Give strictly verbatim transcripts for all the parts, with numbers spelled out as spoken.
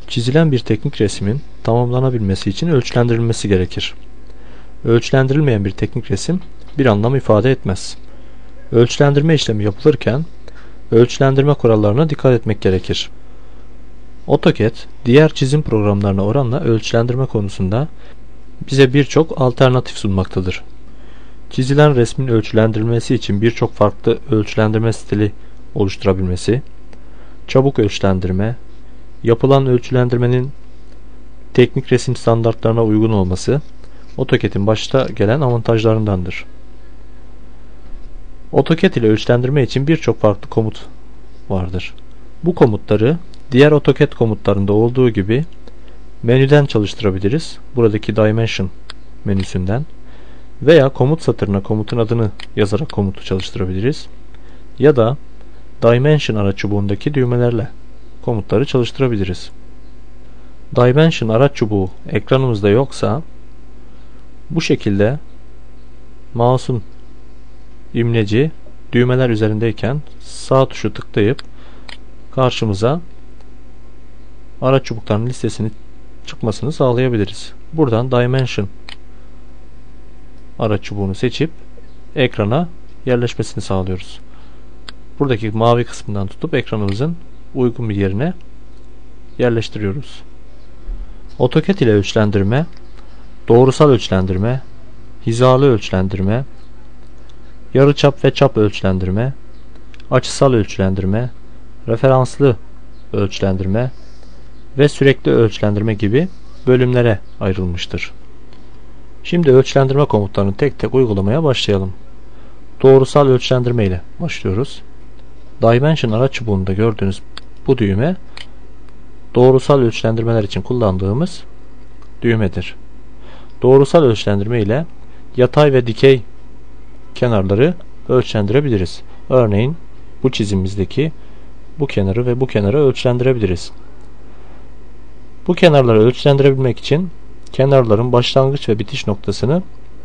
Çizilen bir teknik resmin tamamlanabilmesi için ölçülendirilmesi gerekir. Ölçülendirilmeyen bir teknik resim bir anlam ifade etmez. Ölçülendirme işlemi yapılırken ölçülendirme kurallarına dikkat etmek gerekir. AutoCAD, diğer çizim programlarına oranla ölçülendirme konusunda bize birçok alternatif sunmaktadır. Çizilen resmin ölçülendirilmesi için birçok farklı ölçülendirme stili oluşturabilmesi, çabuk ölçülendirme, yapılan ölçülendirmenin teknik resim standartlarına uygun olması AutoCAD'in başta gelen avantajlarındandır. AutoCAD ile ölçülendirme için birçok farklı komut vardır. Bu komutları diğer AutoCAD komutlarında olduğu gibi menüden çalıştırabiliriz. Buradaki Dimension menüsünden veya komut satırına komutun adını yazarak komutu çalıştırabiliriz. Ya da Dimension araç çubuğundaki düğmelerle komutları çalıştırabiliriz. Dimension araç çubuğu ekranımızda yoksa bu şekilde mouse'un imleci düğmeler üzerindeyken sağ tuşu tıklayıp karşımıza araç çubuklarının listesini çıkmasını sağlayabiliriz. Buradan Dimension araç çubuğunu seçip ekrana yerleşmesini sağlıyoruz. Buradaki mavi kısmından tutup ekranımızın uygun bir yerine yerleştiriyoruz. AutoCAD ile ölçülendirme, doğrusal ölçülendirme, hizalı ölçülendirme, yarıçap ve çap ölçülendirme, açısal ölçülendirme, referanslı ölçülendirme ve sürekli ölçülendirme gibi bölümlere ayrılmıştır. Şimdi ölçülendirme komutlarını tek tek uygulamaya başlayalım. Doğrusal ölçülendirme ile başlıyoruz. Dimension araç çubuğunda gördüğünüz bu düğme doğrusal ölçülendirmeler için kullandığımız düğmedir. Doğrusal ölçülendirme ile yatay ve dikey kenarları ölçülendirebiliriz. Örneğin bu çizimimizdeki bu kenarı ve bu kenarı ölçülendirebiliriz. Bu kenarları ölçülendirebilmek için kenarların başlangıç ve bitiş noktasını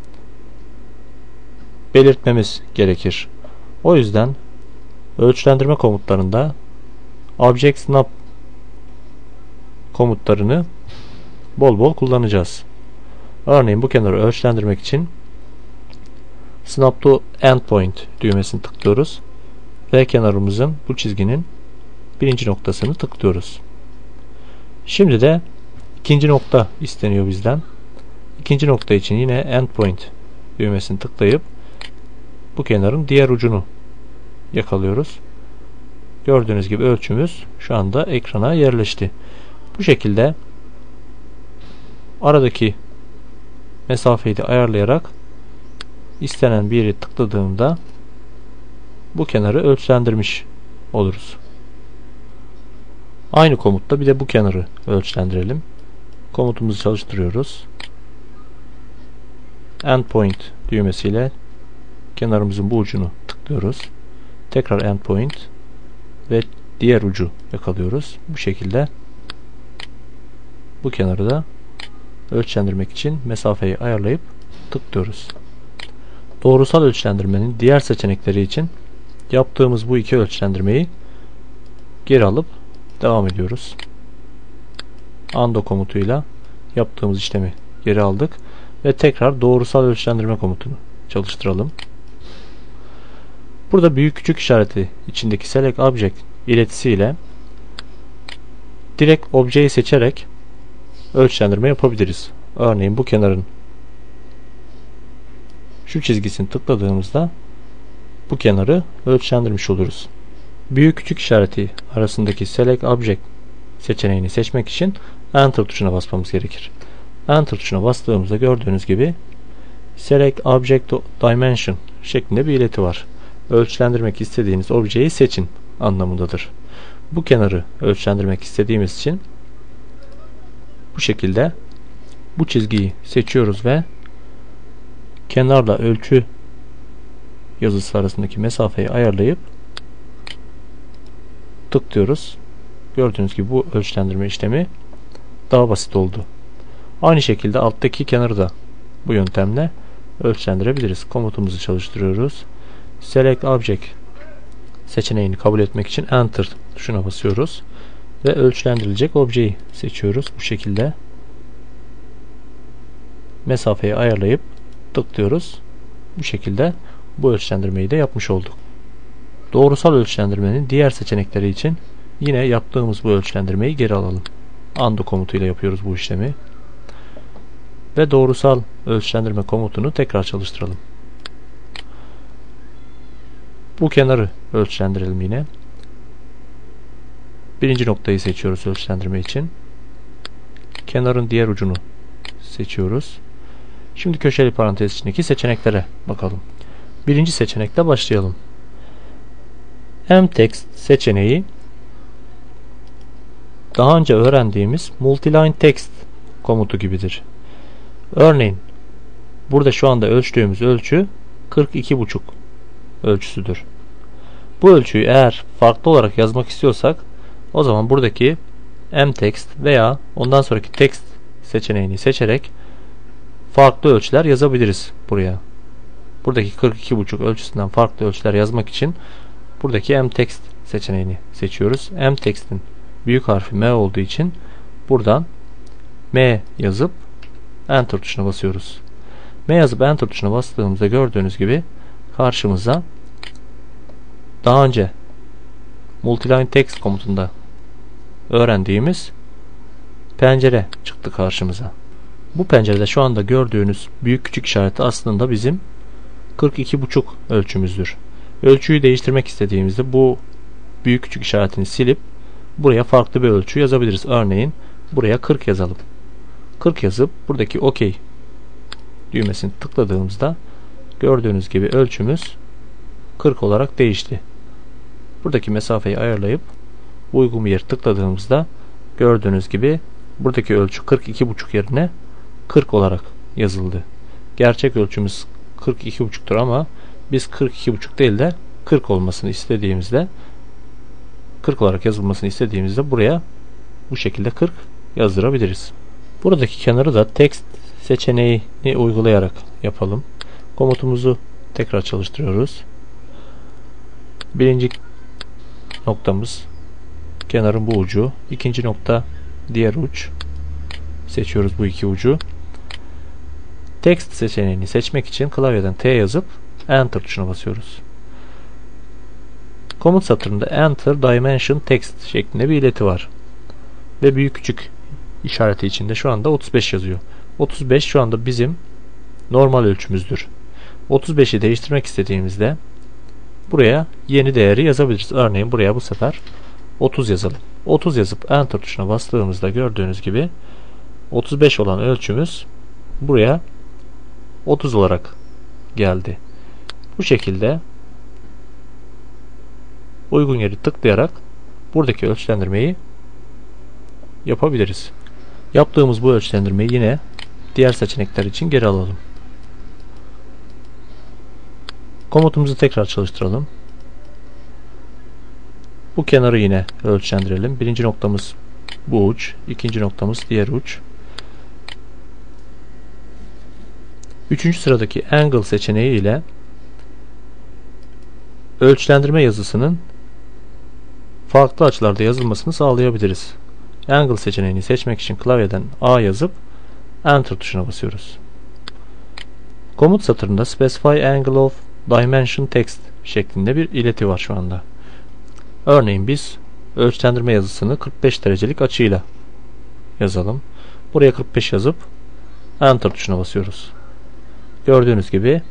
belirtmemiz gerekir. O yüzden ölçülendirme komutlarında Object Snap komutlarını bol bol kullanacağız. Örneğin bu kenarı ölçülendirmek için Snap to Endpoint düğmesini tıklıyoruz ve kenarımızın bu çizginin birinci noktasını tıklıyoruz. Şimdi de ikinci nokta isteniyor bizden. İkinci nokta için yine Endpoint düğmesini tıklayıp bu kenarın diğer ucunu yakalıyoruz. Gördüğünüz gibi ölçümüz şu anda ekrana yerleşti. Bu şekilde aradaki mesafeyi de ayarlayarak istenen bir yere tıkladığımda bu kenarı ölçülendirmiş oluruz. Aynı komutta bir de bu kenarı ölçülendirelim. Komutumuzu çalıştırıyoruz. Endpoint düğmesiyle kenarımızın bu ucunu tıklıyoruz. Tekrar Endpoint ve diğer ucu yakalıyoruz. Bu şekilde bu kenarı da ölçülendirmek için mesafeyi ayarlayıp tıklıyoruz. Doğrusal ölçülendirmenin diğer seçenekleri için yaptığımız bu iki ölçülendirmeyi geri alıp devam ediyoruz. Undo komutuyla yaptığımız işlemi geri aldık ve tekrar doğrusal ölçülendirme komutunu çalıştıralım. Burada büyük küçük işareti içindeki Select Object iletisiyle direkt objeyi seçerek ölçülendirme yapabiliriz. Örneğin bu kenarın şu çizgisini tıkladığımızda bu kenarı ölçülendirmiş oluruz. Büyük küçük işareti arasındaki Select Object seçeneğini seçmek için Enter tuşuna basmamız gerekir. Enter tuşuna bastığımızda gördüğünüz gibi Select Object Dimension şeklinde bir ileti var. Ölçülendirmek istediğiniz objeyi seçin anlamındadır. Bu kenarı ölçülendirmek istediğimiz için bu şekilde bu çizgiyi seçiyoruz ve kenarla ölçü yazısı arasındaki mesafeyi ayarlayıp tıklıyoruz. Gördüğünüz gibi bu ölçülendirme işlemi daha basit oldu. Aynı şekilde alttaki kenarı da bu yöntemle ölçülendirebiliriz. Komutumuzu çalıştırıyoruz. Select Object seçeneğini kabul etmek için Enter tuşuna basıyoruz. ve ölçülendirilecek objeyi seçiyoruz. Bu şekilde mesafeyi ayarlayıp tıklıyoruz. Bu şekilde bu ölçülendirmeyi de yapmış olduk. Doğrusal ölçülendirmenin diğer seçenekleri için yine yaptığımız bu ölçülendirmeyi geri alalım. Undo komutuyla yapıyoruz bu işlemi. Ve doğrusal ölçülendirme komutunu tekrar çalıştıralım. Bu kenarı ölçülendirelim yine. Birinci noktayı seçiyoruz ölçülendirme için. Kenarın diğer ucunu seçiyoruz. Şimdi köşeli parantez içindeki seçeneklere bakalım. Birinci seçenekle başlayalım. mText seçeneği daha önce öğrendiğimiz multiline text komutu gibidir. Örneğin burada şu anda ölçtüğümüz ölçü kırk iki buçuk ölçüsüdür. Bu ölçüyü eğer farklı olarak yazmak istiyorsak o zaman buradaki mText veya ondan sonraki text seçeneğini seçerek farklı ölçüler yazabiliriz buraya. Buradaki kırk iki buçuk ölçüsünden farklı ölçüler yazmak için buradaki mText seçeneğini seçiyoruz. mText'in büyük harfi M olduğu için buradan M yazıp Enter tuşuna basıyoruz. M yazıp Enter tuşuna bastığımızda gördüğünüz gibi karşımıza daha önce multiline text komutunda öğrendiğimiz pencere çıktı karşımıza. Bu pencerede şu anda gördüğünüz büyük küçük işareti aslında bizim kırk iki buçuk ölçümüzdür. Ölçüyü değiştirmek istediğimizde bu büyük küçük işaretini silip buraya farklı bir ölçü yazabiliriz. Örneğin buraya kırk yazalım. kırk yazıp buradaki OK düğmesini tıkladığımızda gördüğünüz gibi ölçümüz kırk olarak değişti. Buradaki mesafeyi ayarlayıp uygun bir yere tıkladığımızda gördüğünüz gibi buradaki ölçü kırk iki buçuk yerine kırk olarak yazıldı. Gerçek ölçümüz kırk iki buçuktur ama biz kırk iki buçuk değil de kırk olmasını istediğimizde kırk olarak yazılmasını istediğimizde buraya bu şekilde kırk yazdırabiliriz. Buradaki kenarı da text seçeneğini uygulayarak yapalım. Komutumuzu tekrar çalıştırıyoruz. Birinci noktamız kenarın bu ucu. İkinci nokta diğer uç. Seçiyoruz bu iki ucu. Text seçeneğini seçmek için klavyeden T yazıp Enter tuşuna basıyoruz. Komut satırında Enter Dimension Text şeklinde bir ileti var. Ve büyük küçük işareti içinde şu anda otuz beş yazıyor. otuz beş şu anda bizim normal ölçümüzdür. otuz beşi değiştirmek istediğimizde buraya yeni değeri yazabiliriz. Örneğin buraya bu sefer otuz yazalım. otuz yazıp Enter tuşuna bastığımızda gördüğünüz gibi otuz beş olan ölçümüz buraya otuz olarak geldi. Bu şekilde uygun yeri tıklayarak buradaki ölçülendirmeyi yapabiliriz. Yaptığımız bu ölçülendirmeyi yine diğer seçenekler için geri alalım. Komutumuzu tekrar çalıştıralım. Bu kenarı yine ölçülendirelim. Birinci noktamız bu uç, ikinci noktamız diğer uç. Üçüncü sıradaki Angle seçeneği ile ölçülendirme yazısının farklı açılarda yazılmasını sağlayabiliriz. Angle seçeneğini seçmek için klavyeden A yazıp Enter tuşuna basıyoruz. Komut satırında Specify Angle of Dimension Text şeklinde bir ileti var şu anda. Örneğin biz ölçülendirme yazısını kırk beş derecelik açıyla yazalım. Buraya kırk beş yazıp Enter tuşuna basıyoruz. Gördüğünüz gibi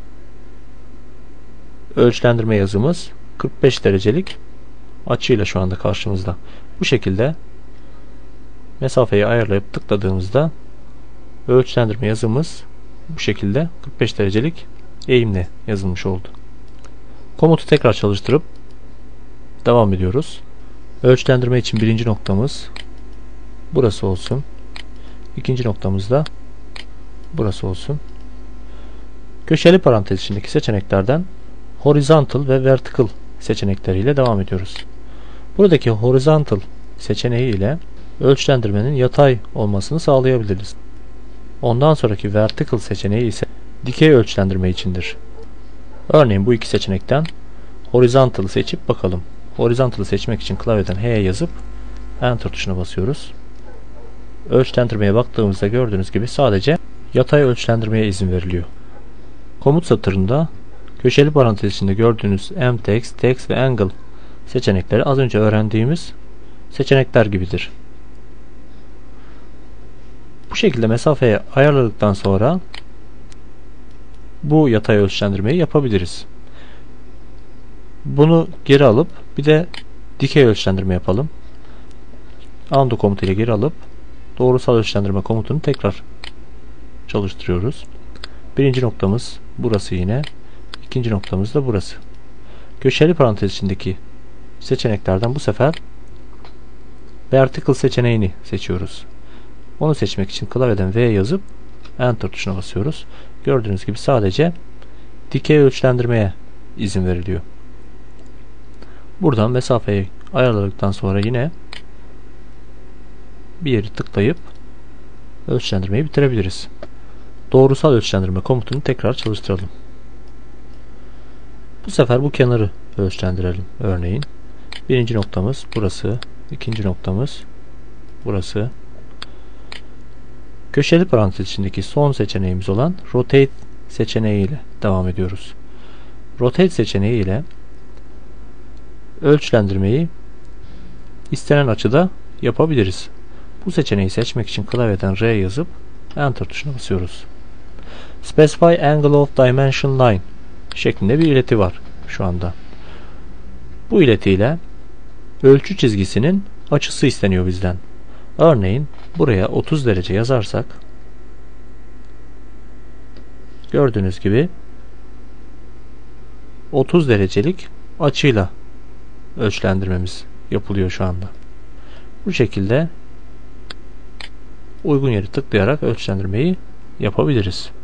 ölçülendirme yazımız kırk beş derecelik açıyla şu anda karşımızda. Bu şekilde mesafeyi ayarlayıp tıkladığımızda ölçülendirme yazımız bu şekilde kırk beş derecelik eğimle yazılmış oldu. Komutu tekrar çalıştırıp devam ediyoruz. Ölçülendirme için birinci noktamız burası olsun. İkinci noktamız da burası olsun. Köşeli parantez içindeki seçeneklerden horizontal ve vertical seçenekleriyle devam ediyoruz. Buradaki horizontal seçeneği ile ölçülendirmenin yatay olmasını sağlayabiliriz. Ondan sonraki vertical seçeneği ise dikey ölçülendirme içindir. Örneğin bu iki seçenekten horizontal'ı seçip bakalım. Horizontal'ı seçmek için klavyeden H yazıp Enter tuşuna basıyoruz. Ölçlendirmeye baktığımızda gördüğünüz gibi sadece yatay ölçlendirmeye izin veriliyor. Komut satırında köşeli parantez içinde gördüğünüz mtext, text ve angle seçenekleri az önce öğrendiğimiz seçenekler gibidir. Bu şekilde mesafeye ayarladıktan sonra bu yatay ölçlendirmeyi yapabiliriz. Bunu geri alıp bir de dikey ölçlendirme yapalım. Undo komutuyla geri alıp doğrusal ölçlendirme komutunu tekrar çalıştırıyoruz. Birinci noktamız burası yine. İkinci noktamız da burası. Köşeli parantez içindeki seçeneklerden bu sefer vertical seçeneğini seçiyoruz. Onu seçmek için klavyeden V yazıp Enter tuşuna basıyoruz. Gördüğünüz gibi sadece dikey ölçlendirmeye izin veriliyor. Buradan mesafeyi ayarladıktan sonra yine bir yeri tıklayıp ölçlendirmeyi bitirebiliriz. Doğrusal ölçlendirme komutunu tekrar çalıştıralım. Bu sefer bu kenarı ölçlendirelim. Örneğin birinci noktamız burası, ikinci noktamız burası. Köşeli parantez içindeki son seçeneğimiz olan Rotate seçeneği ile devam ediyoruz. Rotate seçeneği ile ölçlendirmeyi istenen açıda yapabiliriz. Bu seçeneği seçmek için klavyeden R yazıp Enter tuşuna basıyoruz. Specify Angle of Dimension Line şeklinde bir ileti var şu anda. Bu iletiyle ölçü çizgisinin açısı isteniyor bizden. Örneğin buraya otuz derece yazarsak gördüğünüz gibi otuz derecelik açıyla ölçlendirmemiz yapılıyor şu anda. Bu şekilde uygun yeri tıklayarak ölçlendirmeyi yapabiliriz.